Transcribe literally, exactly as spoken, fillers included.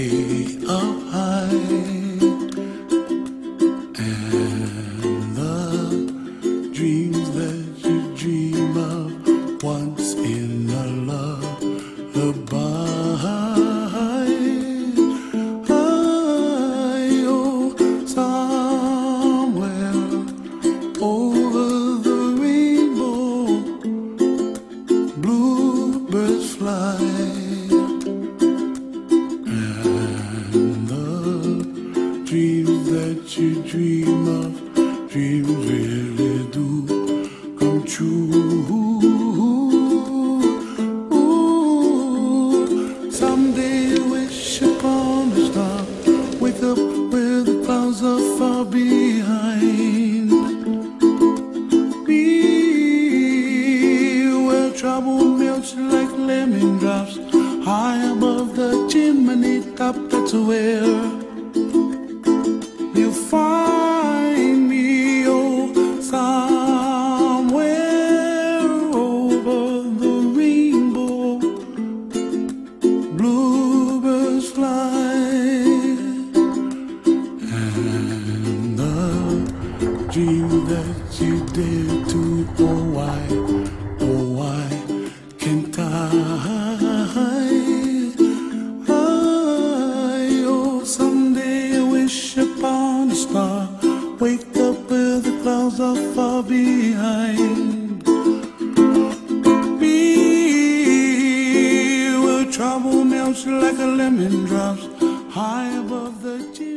way up high, and the dreams that you dream of once in a lullaby. I, oh, somewhere over the rainbow, bluebirds fly. Dreams that you dream of, dreams really do come true. Ooh, someday wish upon a star, wake up where the clouds are far behind me, where trouble melts like lemon drops, high above the chimney top. That's where you find me, oh, somewhere over the rainbow, bluebirds fly, and the dream that you dare to, oh why, oh why can't I? Upon a star, wake up where the clouds are far behind me, where trouble melts like a lemon drops, high above the